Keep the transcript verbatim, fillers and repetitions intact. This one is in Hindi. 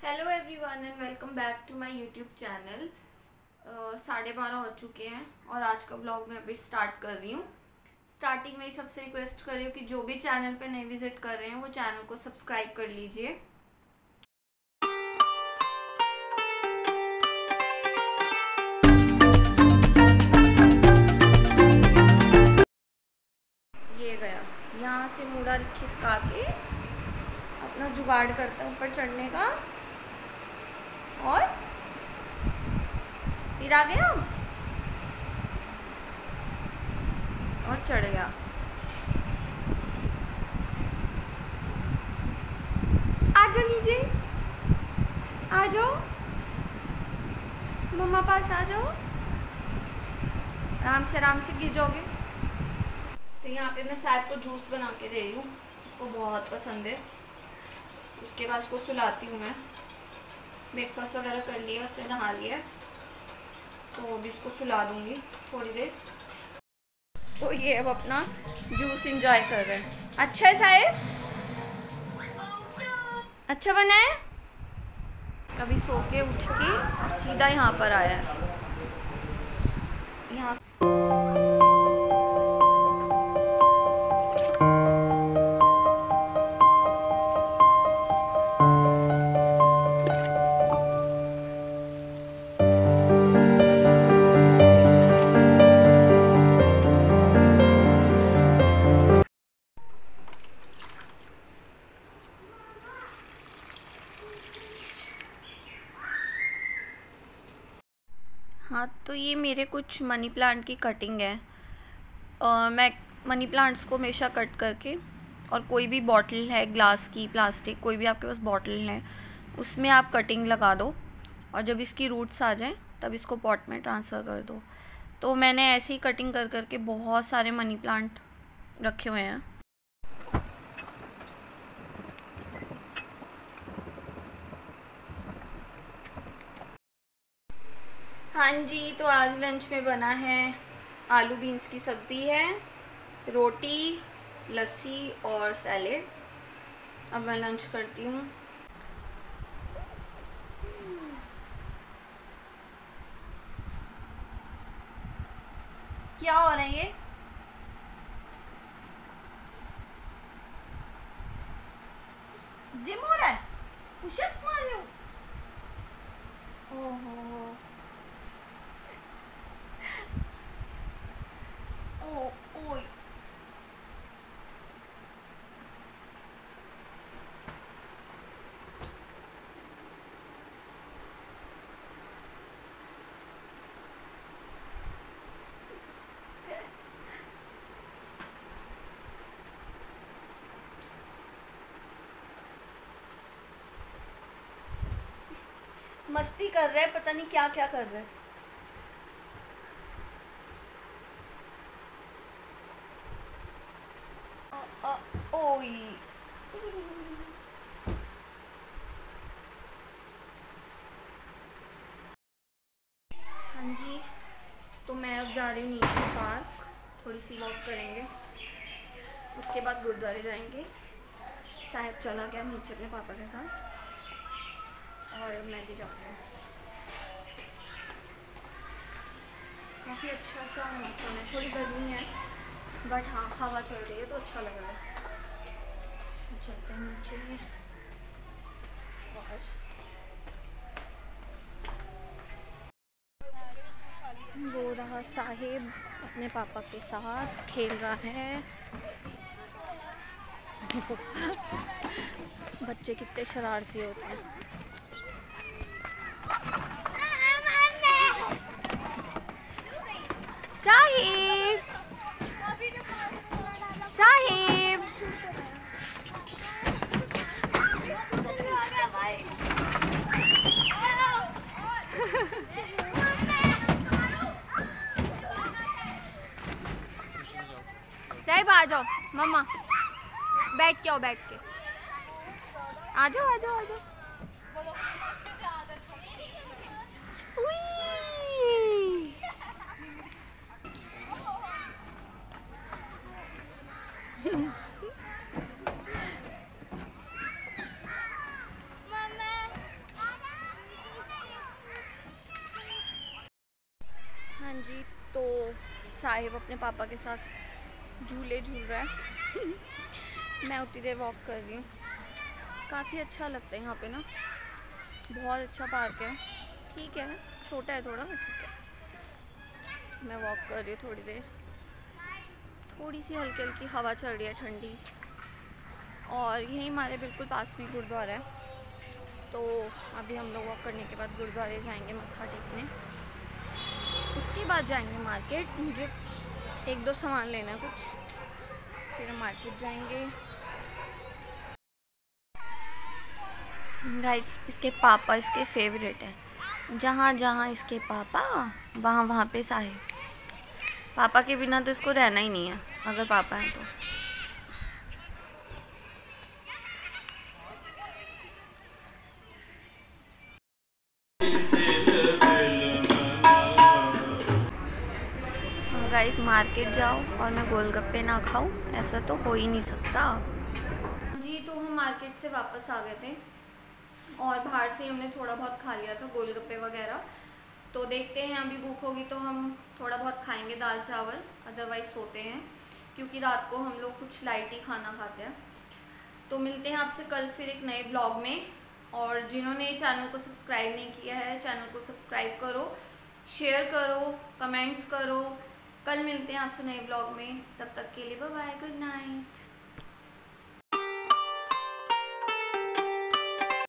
Hello everyone and welcome back to my YouTube channel. साढ़े बारह हो चुके हैं और आज का ब्लॉग मैं अभी स्टार्ट कर रही हूँ। स्टार्टिंग में ही सबसे रिक्वेस्ट कर रही हूँ कि जो भी चैनल पे नए विजिट कर रहे हैं वो चैनल को सब्सक्राइब कर लीजिए। ये गया यहाँ से मुड़ा खिसका के अपना जुगाड़ करता है ऊपर चढ़ने का और फिर आ गया और चढ़ गया। आ जाओ नीचे, आ जाओ मम्मा पास, आ जाओ। आराम से आराम से गिर जाओगे। तो यहाँ पे मैं साहब को जूस बना के दे रही हूँ, उसको बहुत पसंद है। उसके बाद उसको सुलाती हूँ मैं। ब्रेकफास्ट वगैरह कर लिया, उससे नहा लिया, तो अभी उसको सुला दूँगी थोड़ी देर। तो ये अब अपना जूस एंजॉय कर रहे हैं। अच्छा है साहेब, अच्छा बना है। अभी सो के उठ के और सीधा यहाँ पर आया है। यहाँ हाँ, तो ये मेरे कुछ मनी प्लांट की कटिंग है। uh, मैं मनी प्लांट्स को हमेशा कट करके, और कोई भी बॉटल है ग्लास की, प्लास्टिक, कोई भी आपके पास बॉटल है, उसमें आप कटिंग लगा दो और जब इसकी रूट्स आ जाएं तब इसको पॉट में ट्रांसफ़र कर दो। तो मैंने ऐसे ही कटिंग कर करके बहुत सारे मनी प्लांट रखे हुए हैं। हाँ जी, तो आज लंच में बना है आलू बीन्स की सब्ज़ी है, रोटी, लस्सी और सैलेड। अब मैं लंच करती हूँ। क्या हो रहा है ये? जिम हो रहा है? पुशअप्स मार रहे हो? ओहो, ओ ओए मस्ती कर रहे हैं, पता नहीं क्या क्या कर रहे हैं। ओई हाँ जी, तो मैं अब जा रही हूँ नीचे पार्क, थोड़ी सी वॉक करेंगे, उसके बाद गुरुद्वारे जाएंगे। साहब चला गया नीचे अपने पापा के साथ और मैं भी जाऊँगी। काफ़ी अच्छा सा मौसम है, थोड़ी गर्मी है बट हाँ हवा चल रही है तो अच्छा लग रहा है। चलते हैं नीचे। वो रहा साहिब अपने पापा के साथ खेल रहा है। बच्चे कितने शरारती होते हैं। साहिब, साहिब, साहिब आ जाओ, मम्मा बैठ के आओ, बैठ के आ जाओ, आ जाओ, आ जाओ। साहिब अपने पापा के साथ झूले झूल रहा है। मैं उतनी देर वॉक कर रही हूँ। काफ़ी अच्छा लगता है यहाँ पे ना, बहुत अच्छा पार्क है। ठीक है, छोटा है थोड़ा, ठीक है। मैं वॉक कर रही हूँ थोड़ी देर, थोड़ी सी हल्की हल्की हवा चल रही है ठंडी। और यहीं हमारे बिल्कुल पास में गुरुद्वारा है, तो अभी हम लोग वॉक करने के बाद गुरुद्वारे जाएंगे मत्था टेकने। उसके बाद जाएंगे मार्केट, मुझे एक दो सामान लेना है कुछ, फिर हम मार्केट जाएंगे। गाइस, इसके पापा इसके फेवरेट हैं। जहाँ जहाँ इसके पापा, वहाँ वहाँ पे साहिब। पापा के बिना तो इसको रहना ही नहीं है, अगर पापा हैं तो। गाइस, मार्केट जाओ और मैं गोलगप्पे ना खाऊं, ऐसा तो हो ही नहीं सकता जी। तो हम मार्केट से वापस आ गए थे और बाहर से हमने थोड़ा बहुत खा लिया था, गोलगप्पे वगैरह। तो देखते हैं, अभी भूख होगी तो हम थोड़ा बहुत खाएंगे दाल चावल, अदरवाइज़ सोते हैं, क्योंकि रात को हम लोग कुछ लाइट ही खाना खाते हैं। तो मिलते हैं आपसे कल फिर एक नए ब्लॉग में। और जिन्होंने चैनल को सब्सक्राइब नहीं किया है, चैनल को सब्सक्राइब करो, शेयर करो, कमेंट्स करो। कल मिलते हैं आपसे नए ब्लॉग में, तब तक के लिए बाय बाय, गुड नाइट।